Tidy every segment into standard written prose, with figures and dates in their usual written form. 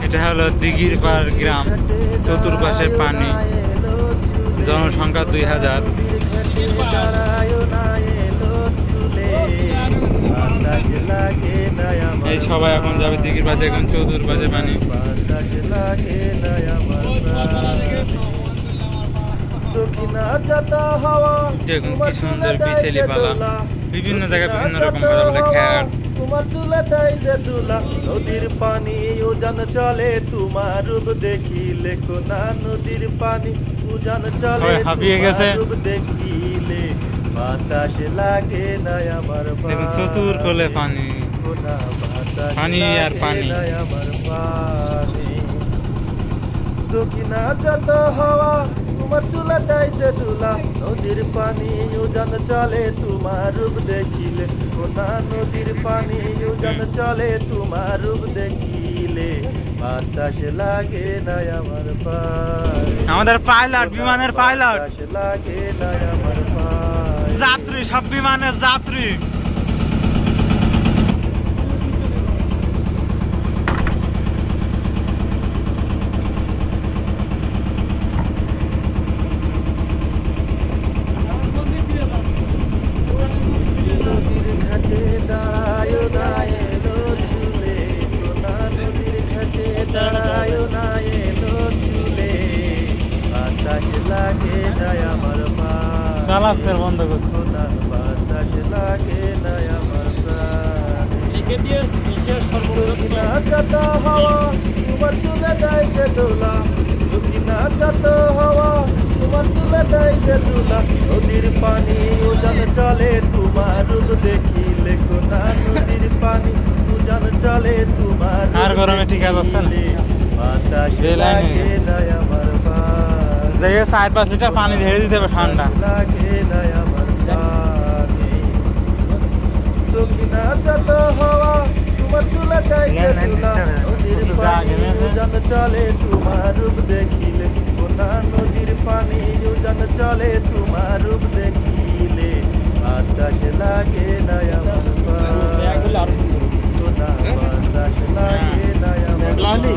এটা হলো দিঘির পাড় গ্রাম, চতুর্পাশে পানি, জনসংখ্যা 2000। এই সবাই এখন যাবে দিঘির পাড়ে, এখন চতুর্পাশে পানি। দেখুন কি সুন্দর বিচেলি পালা, বিভিন্ন জায়গায় বিভিন্ন রকম খ্যাট। তোমার চুলে দেয় যে দুলা, নদীর পানি উজান চলে তোমার রূপ দেখিলে, কোনা নদীর পানি উজান চলে তোমার রূপ দেখিলে, বাতাস লাগে না আমার চতুর কোলে পানি, কোনা বাতাস পানি আর পানি আমার পানি। দক্ষিণা যত হাওয়া তোমার চুলে দেয় যে দুলা, নদীর পানি উজান চলে তোমার রূপ দেখিলে, কোনা নদীর পানি উজান চলে তোমার রূপ দেখিলে, বাতাস লাগে না আমার পায়ে। আমাদের পাইলট, বিমানের পাইলট, বাতাস লাগে না আমার পায়ে। যাত্রী, সব বিমানের যাত্রী। লাগে না আমার চালাচ্ছে বন্ধ করতে, বাতাস লাগে না আমার দক্ষিণা যত হাওয়া তোমার চুলে দেয় যে দোলা, দক্ষিণা যত হাওয়া তোমার চুলে দেয় যে দোলা, নদীর পানি উজান চলে তোমার রূপ দেখিলে, কোনা নদীর পানি উজান চলে তোমার আর গরমে ঠিক আছে, বাতাস লাগে না আমার জায়গায় 4-5 লিটার পানি ঢেলে দিতে হবে ঠান্ডা। লাগে না আমার পানি। দক্ষিণা যত হাওয়া তোমার চুলে দেয় যে দুলা, নদীর পানি উজান চলে তোমার রূপ দেখিলে, কোনা নদীর পানি উজান চলে তোমার রূপ দেখিলে, বাতাস লাগে না আমার পানি, কোনা বাতাস লাগে না আমার পানি।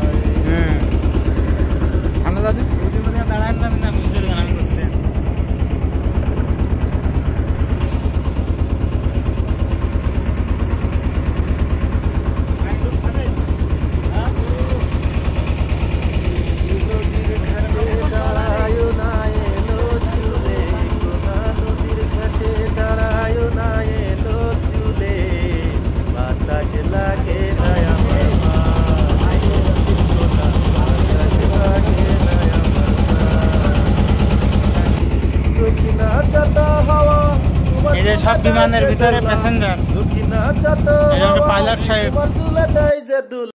এই যে সব বিমানের ভিতরে প্যাসেঞ্জার, পাইলট সাহেব।